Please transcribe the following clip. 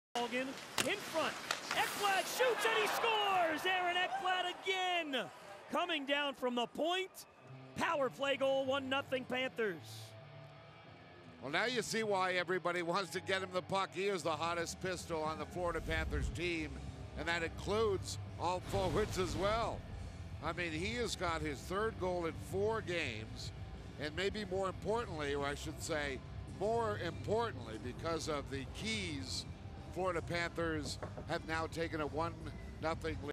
Morgan in front. Ekblad shoots and he scores! Aaron Ekblad again! Coming down from the point. Power play goal, 1-0 Panthers. Well, now you see why everybody wants to get him the puck. He is the hottest pistol on the Florida Panthers team, and that includes all forwards as well. I mean, he has got his third goal in 4 games, and maybe more importantly, or I should say more importantly, because of the keys, Florida Panthers have now taken a 1-0 lead.